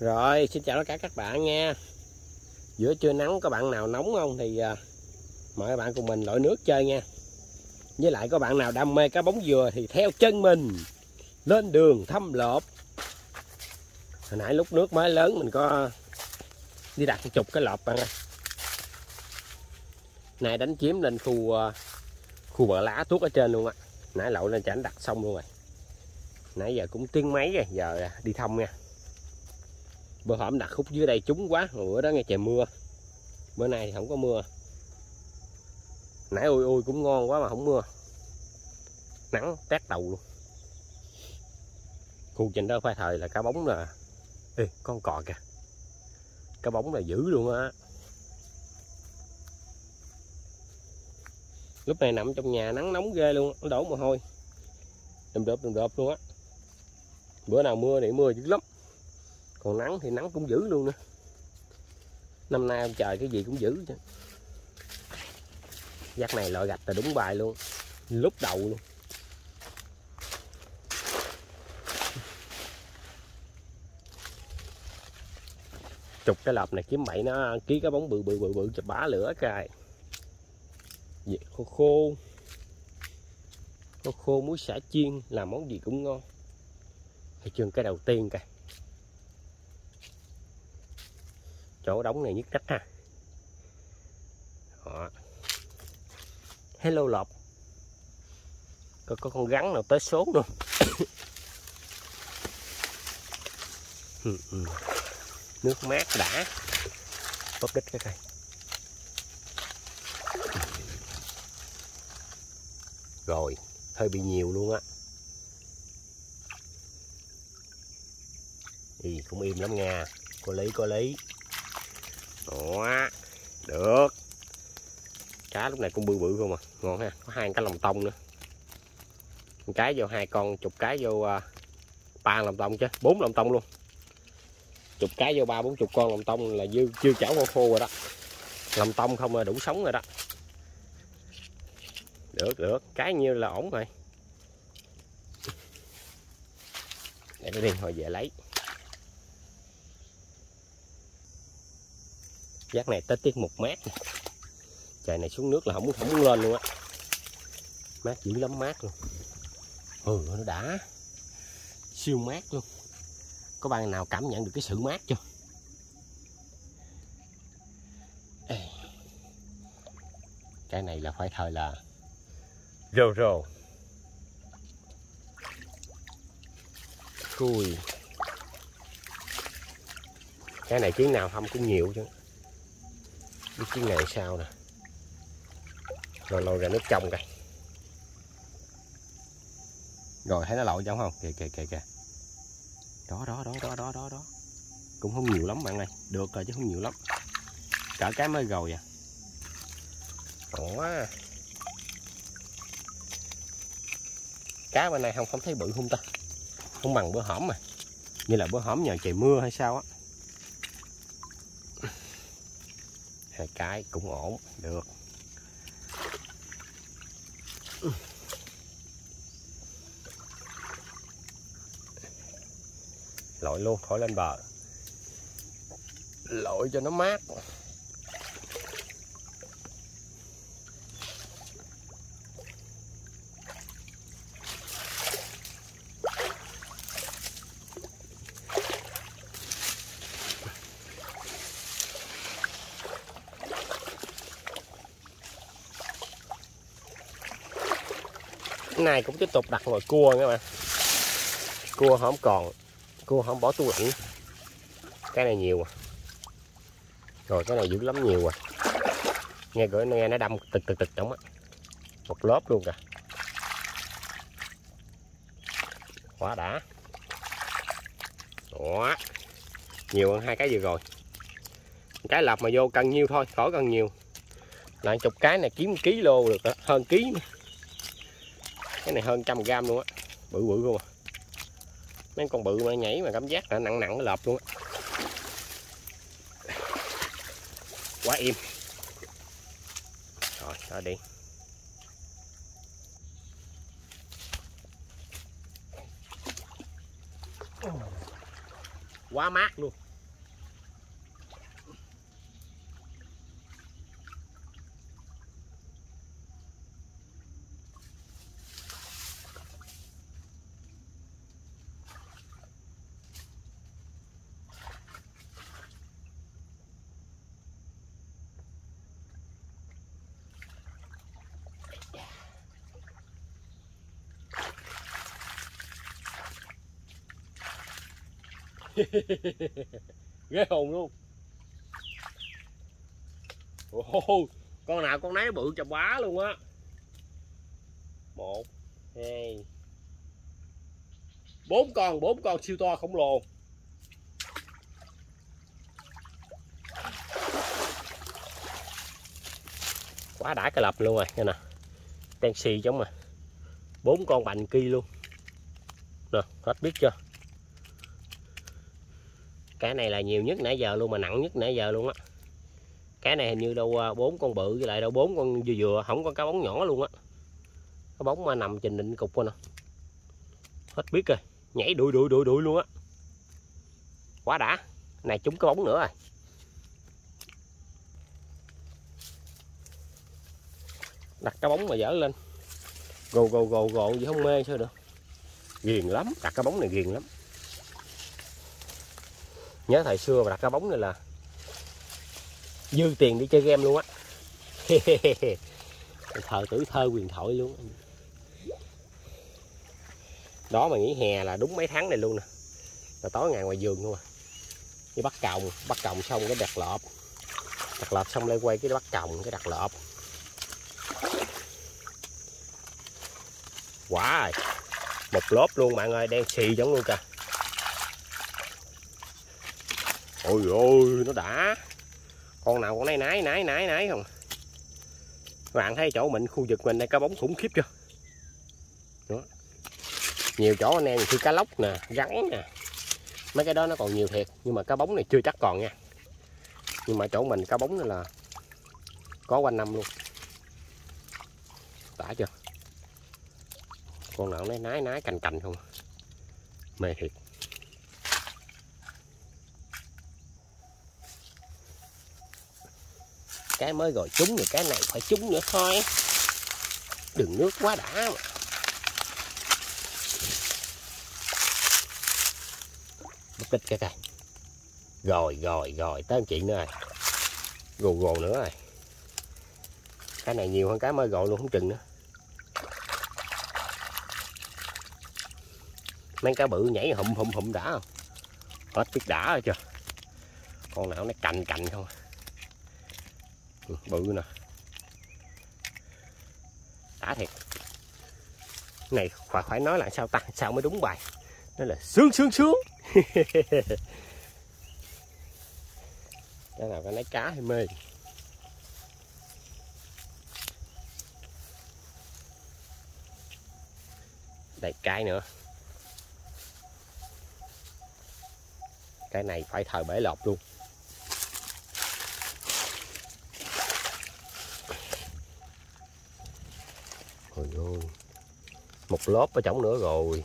Rồi, xin chào tất cả các bạn nha. Giữa trưa nắng có bạn nào nóng không thì mời các bạn cùng mình lội nước chơi nha. Với lại có bạn nào đam mê cá bóng dừa thì theo chân mình lên đường thăm lộp. Hồi nãy lúc nước mới lớn mình có đi đặt chục cái lộp bạn ơi. Nay đánh chiếm lên khu bờ lá tuốt ở trên luôn á. Nãy lội lên chảnh đặt xong luôn rồi. Nãy giờ cũng tiếng mấy rồi, giờ đi thông nha. Bữa hổm đặt khúc dưới đây trúng quá, bữa đó nghe trời mưa. Bữa nay thì không có mưa. Nãy ui cũng ngon quá mà không mưa. Nắng tét đầu luôn. Khu trên đó phải thời là cá bóng là ê, con cò kìa. Cá bóng là dữ luôn á. Lúc này nằm trong nhà nắng nóng ghê luôn, nó đổ mồ hôi. Đùm đợp luôn á. Bữa nào mưa thì mưa dữ lắm. Còn nắng thì nắng cũng dữ luôn nữa. Năm nay ông trời cái gì cũng dữ chứ. Giắc này loại gạch là đúng bài luôn. Lúc đầu luôn. Chục cái lợp này kiếm bậy nó ký cái bóng bự cho bá lửa cài. Khô muối xả chiên làm món gì cũng ngon. Hay trường cái đầu tiên kìa. Chỗ đóng này nhất cách ha. Đó. Hello lọp. Có con rắn nào tới số luôn. Nước mát đã. Bóp đít cái cây. Rồi, hơi bị nhiều luôn á. Thì cũng im lắm nha. Có lý. Đó. Được. Cá lúc này cũng bự không à. Ngon ha. Có 2 cái lồng tông nữa. Một cái vô 2 con, chục cái vô 3 lồng tông chứ, 4 lồng tông luôn. Chục cái vô 30-40 con lồng tông là chưa chảo khô rồi đó. Lồng tông không là đủ sống rồi đó. Được, cái nhiêu là ổn rồi. Để nó đi hồi về lấy. Giác này tới tiết mục mát. Trời này xuống nước là không muốn lên luôn á. Mát dữ lắm, mát luôn. Nó đã. Siêu mát luôn. Có bạn nào cảm nhận được cái sự mát chưa? Cái này là phải thời là rô. Cùi. Cái này chuyến nào thăm cũng nhiều chứ. Cái chuyến này sao nè. Lôi ra nước trong kìa. Rồi thấy nó lội trong không? Kìa. Đó. Cũng không nhiều lắm bạn ơi. Được rồi chứ không nhiều lắm. Cả cái mới rồi à. Ủa. Cá bên này không thấy bự không ta? Không bằng bữa hổm mà. Như là bữa hổm nhờ trời mưa hay sao á. 2 cái cũng ổn. Được. Lội luôn, khỏi lên bờ. Lội cho nó mát. Cái này cũng tiếp tục đặt ngoài cua nha bạn. Cua không còn. Cua không bỏ tủ lạnh. Cái này nhiều à. Rồi cái này dữ lắm nhiều à. Nghe nó đâm tực trong á. Một lớp luôn kìa. Quá đã. Đó. Nhiều hơn 2 cái vừa rồi. Cái lọc mà vô cần nhiêu thôi, khỏi cần nhiều. Lại chục cái này kiếm 1 kg được đó. Hơn ký nữa. Cái này hơn 100g luôn á. Bự luôn à. Mấy con bự mà nhảy mà cảm giác là nặng cái lợp luôn á. Quá im. Rồi, đó đi. Quá mát luôn. Ghê hồn luôn. Con nào con nấy bự chà bá luôn á. 1 2 4 con siêu to khổng lồ. Quá đã cái lập luôn rồi nha nè. Đen xì giống mà. 4 con bành kia luôn. Nè, hết biết chưa? Cái này là nhiều nhất nãy giờ luôn, mà nặng nhất nãy giờ luôn á. Cái này hình như đâu 4 con bự với lại đâu 4 con vừa vừa, không có cá bóng nhỏ luôn á. Cái bóng mà nằm trình định cục nè. Hết biết rồi, nhảy đuổi luôn á. Quá đã. Này trúng cái bóng nữa rồi. Đặt cái bóng mà dở lên. Gồ gì không mê sao được. Ghiền lắm, đặt cái bóng này ghiền lắm. Nhớ thời xưa mà đặt cái bóng này là dư tiền đi chơi game luôn á. Tuổi thơ huyền thoại luôn. Đó mà nghỉ hè là đúng mấy tháng này luôn nè. Là tối ngày ngoài vườn luôn à. Đi bắt còng xong cái đặt lợp xong lại quay cái bắt còng cái đặt lợp. Quá rồi. Một lốp luôn bạn ơi, đen xì giống luôn kìa. Ôi ôi nó đã. Con nào con này nái không. Bạn thấy chỗ mình, khu vực mình đây cá bóng khủng khiếp chưa. Đó. Nhiều chỗ anh em như cá lóc nè, rắn nè. Mấy cái đó nó còn nhiều thiệt, nhưng mà cá bóng này chưa chắc còn nha. Nhưng mà chỗ mình cá bóng này là có quanh năm luôn. Đã chưa. Con nào nó nái cành không. Mê thiệt. Cái mới rồi trúng rồi, cái này phải trúng nữa thôi. Đừng nước quá đã mà. Bất kích cái cây. Rồi tới chuyện nữa rồi. Gồ nữa rồi. Cái này nhiều hơn cái mới gọi luôn không chừng nữa. Mấy cá bự nhảy hụm đã không. Hết biết đã rồi chưa. Con nào nó cành không. Bự nè. Đã thiệt. Này phải nói là sao ta, sao mới đúng bài. Nó là sướng. Cái nào cái lấy cá hay mê. Đây cái nữa. Cái này phải thời bể lọc luôn. Ôi ôi. Một lốp ở trỏng nữa rồi.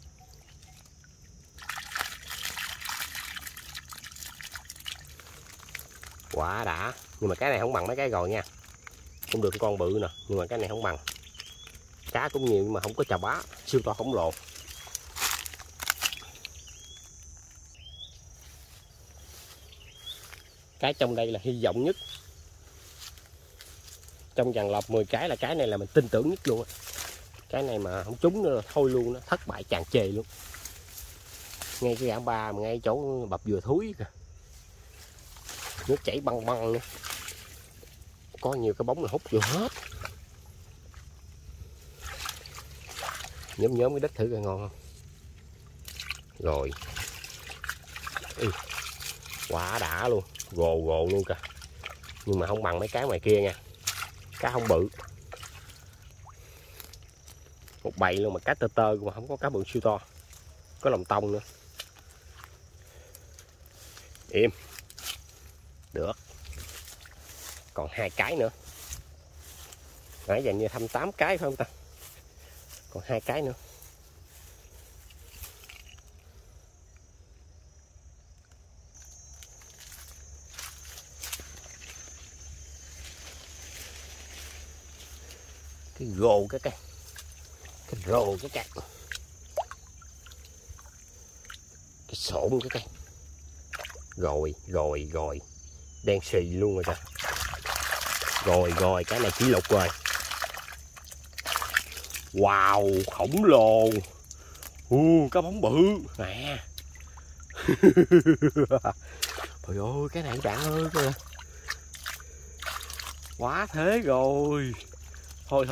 Quá đã. Nhưng mà cái này không bằng mấy cái rồi nha. Cũng được con bự nè, nhưng mà cái này không bằng. Cá cũng nhiều nhưng mà không có chà bá siêu to khổng lồ. Cái trong đây là hy vọng nhất. Trong dàn lọc 10 cái là cái này là mình tin tưởng nhất luôn á. Cái này mà không trúng nữa thôi luôn, nó thất bại tràn trề luôn. Ngay cái gãm ba mà ngay chỗ bập dừa thúi kìa. Nước chảy băng nữa. Có nhiều cái bóng là hút vô hết. Nhóm cái đít thử coi ngon không. Rồi. Quá đã luôn. Gồ luôn kìa. Nhưng mà không bằng mấy cái ngoài kia nha. Cá không bự. Một bầy luôn mà cá tơ mà không có cá bự siêu to. Có lòng tông nữa. Im. Được. Còn 2 cái nữa. Nãy giờ như 28 cái phải không ta. Còn 2 cái nữa. Cái rồ cái cây. Cái rồ cái cây. Cái xộn cái cây. Rồi. Đen xì luôn rồi kìa. Rồi, cái này kỷ lục rồi. Wow, khổng lồ. Cá bóng bự. Nè. Trời ơi cái này bạn ơi kìa. Quá thế rồi. Thôi.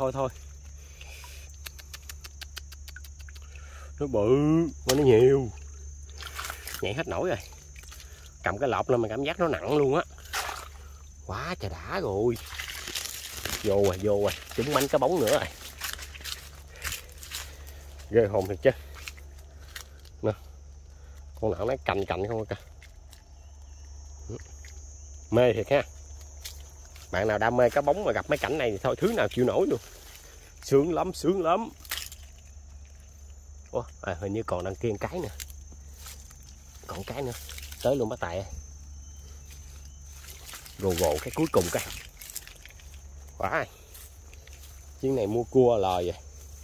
Nó bự mà nó nhiều. Nhảy hết nổi rồi. Cầm cái lọp lên mà cảm giác nó nặng luôn á. Quá trời đã rồi. Vô rồi. Trúng mánh cái bóng nữa rồi. Ghê hồn thiệt chứ. Nè. Con nào nó cành không kìa. Mê thiệt ha. Bạn nào đam mê cá bóng mà gặp mấy cảnh này thì thôi thứ nào chịu nổi luôn. Sướng lắm. Ủa, hình như còn đằng kia một cái nè. Còn cái nữa. Tới luôn bác Tài ơi. Gồ cái cuối cùng cái. Quá. Chuyến này mua cua lời vậy.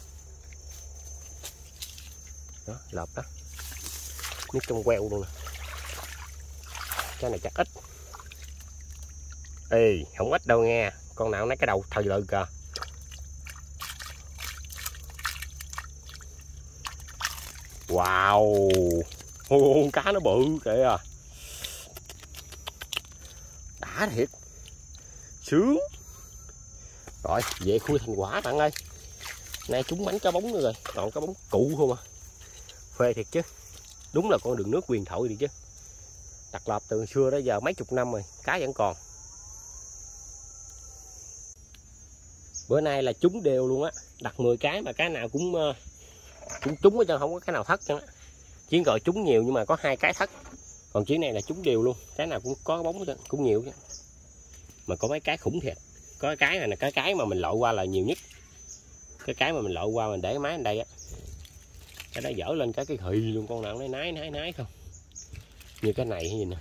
Đó, lợp đó. Nước trong queo luôn nè. Cái này chắc ít. Ê, không ít đâu nghe. Con nào lấy cái đầu thời lự kìa. Wow. Cá nó bự kìa. Đã thiệt. Sướng. Rồi, về khui thành quả bạn ơi. Nay trúng mánh cá bóng nữa rồi. Còn cá bóng cụ không à. Phê thiệt chứ. Đúng là con đường nước huyền thoại đi chứ. Đặt lọp từ xưa đến giờ mấy chục năm rồi. Cá vẫn còn. Bữa nay là trúng đều luôn á. Đặt 10 cái mà cái nào cũng trúng hết trơn, không có cái nào thất trơn á. Chuyến gọi trúng nhiều nhưng mà có 2 cái thất. Còn chuyến này là trúng đều luôn. Cái nào cũng có bóng hết, cũng nhiều chứ. Mà có mấy cái khủng thiệt. Có cái này là cái mà mình lội qua là nhiều nhất. Cái mà mình lội qua mình để cái máy ở đây á. Cái đó dở lên cái khì luôn, con nào nó nái không. Như cái này hay gì nè.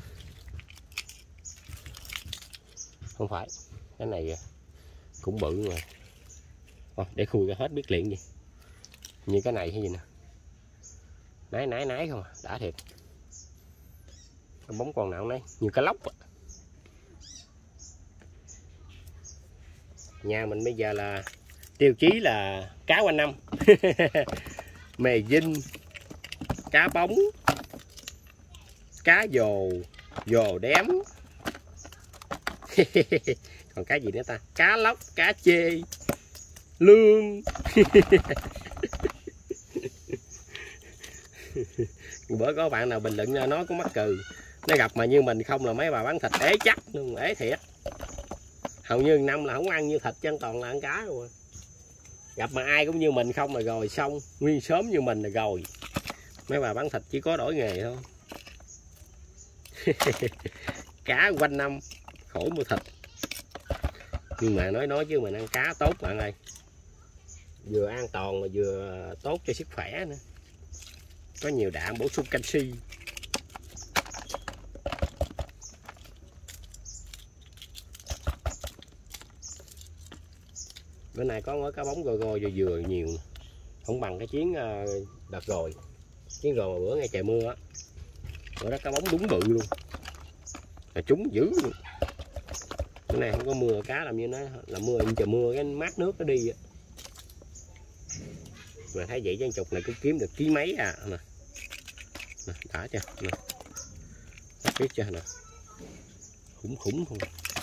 Không phải. Cái này cũng bự mà. Để khui ra hết biết liền gì. Như cái này hay gì nè. Nái không à. Đã thiệt. Cái bóng con nào nấy. Như cá lóc á. Nhà mình bây giờ là tiêu chí là cá quanh năm. Mè dinh, cá bóng, cá dồ đém. Còn cái gì nữa ta? Cá lóc, cá chê, lương. Bữa có bạn nào bình luận cho nó cũng mắc cười. Nó gặp mà như mình không là mấy bà bán thịt ế chắc luôn, ế thiệt. Hầu như năm là không ăn như thịt chứ toàn là ăn cá rồi. Gặp mà ai cũng như mình không là rồi xong. Nguyên sớm như mình là rồi. Mấy bà bán thịt chỉ có đổi nghề thôi. Cá quanh năm khỏi mua thịt. Nhưng mà nói chứ mình ăn cá tốt bạn ơi. Vừa an toàn mà vừa tốt cho sức khỏe nữa. Có nhiều đạm bổ sung canxi. Bữa nay có mỗi cá bóng goi vừa nhiều. Không bằng cái chuyến đợt rồi. Chuyến rồi mà bữa ngay trời mưa á. Bữa đó cá bóng đúng bự luôn. Là trúng dữ luôn. Bữa nay không có mưa cá làm như nó là mưa trời mưa cái mát nước nó đi á. Mà thấy vậy chứ chục này cũng kiếm được ký mấy à nè. Nè, đã chưa nè. Biết chưa nè. Khủng không.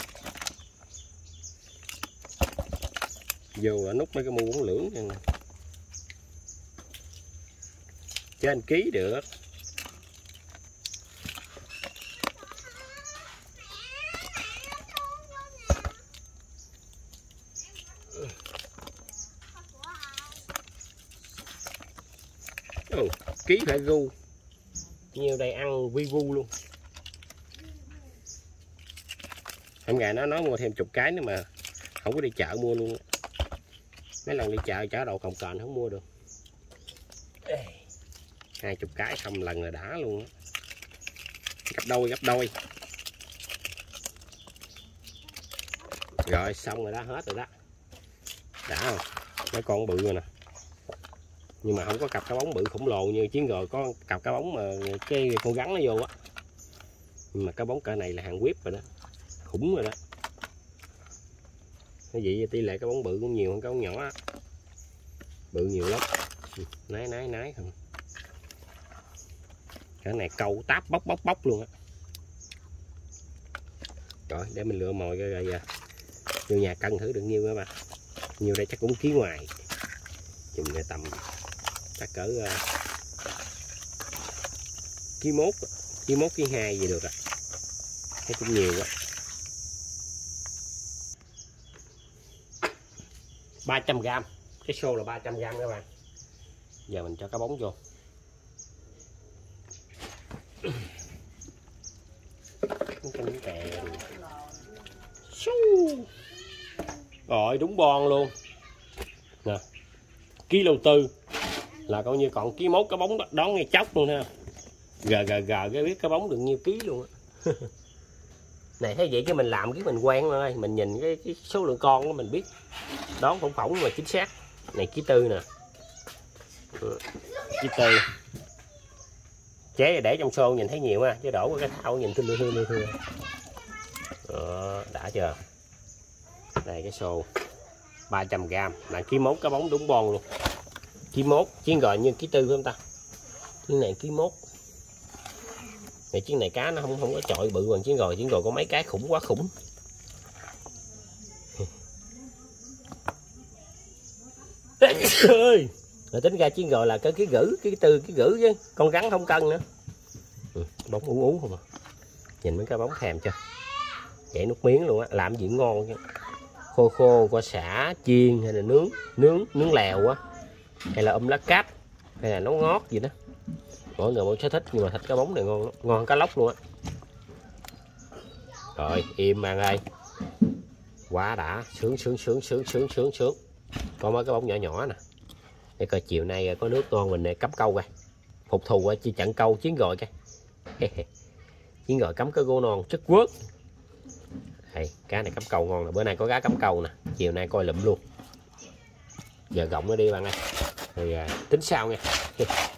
Vô là nút mấy cái mu bóng lưỡng nha. Trên ký được. Ký phải gu. Nhiều đây ăn vi vu luôn. Hôm ngày nó nói mua thêm chục cái nữa mà không có đi chợ mua luôn. Mấy lần đi chợ đầu cồng kềnh không mua được. 20 cái không lần là đã luôn á. Gấp đôi. Rồi xong rồi đó, hết rồi đó. Đã không? Mấy con bự rồi nè. Nhưng mà không có cặp cá bóng bự khổng lồ như chuyến rồi có cặp cá bóng mà cái con gắn nó vô á. Nhưng mà cá bóng cỡ này là hàng whip rồi đó. Khủng rồi đó. Cái gì tỷ lệ cá bóng bự cũng nhiều hơn cá bóng nhỏ á. Bự nhiều lắm. Nái không. Cái này câu táp bóc luôn á. Rồi để mình lựa mồi rồi vô nhà cân thử được nhiêu các bạn. Nhiều đây chắc cũng ký ngoài. Chừng tầm chắc cỡ ký 1, ký 1, ký 2 gì được à. Thấy cũng nhiều quá. 300g. Cái xô là 300g các bạn. Giờ mình cho cá bóng vô. Rồi đúng bon luôn nè, kilo 4 là coi như còn ký 1 cái bóng đón ngay chốc luôn ha. Gờ cái biết cái bóng được nhiêu ký luôn á. Này thấy vậy chứ mình làm cái mình quen rồi, mình nhìn cái số lượng con đó mình biết đón phỏng mà chính xác. Này ký 4 nè, ký 4 chế để trong xô nhìn thấy nhiều ha, chứ đổ qua cái thau nhìn thưa. Đó, đã chưa. Đây cái xô 300g là ký 1 cá bóng đúng bon luôn. Ký 1 chiên gọi như ký 4 phải không ta? Chiên này ký 1. Này chiên này cá nó không có chọi bự bằng chiên gồi có mấy cái khủng quá khủng. Ơi. Rồi tính ra chiên gồi là cái ký 4 ký gửi chứ con rắn không cân nữa. Bóng ú không à. Nhìn mấy cái bóng thèm chưa. Chảy nước miếng luôn á, làm gì ngon chứ. Khô qua xả chiên hay là nướng lèo á, hay là lá cáp, hay là nấu ngót gì đó, mỗi người mỗi sở thích, nhưng mà thịt cá bóng này ngon lắm, ngon hơn cá lóc luôn á. Rồi im ăn ơi, quá đã, sướng. Có mấy cái bóng nhỏ nè, để coi chiều nay có nước ngon mình cắm câu coi, phục thù chi chặn câu chiến gọi coi. Chiến gọi cắm cái gỗ non chất quớt. Đây, cá này cắm câu ngon nè, bữa nay có cá cắm câu nè, chiều nay coi lụm luôn. Giờ gọng nó đi bạn ơi, rồi tính sau nha.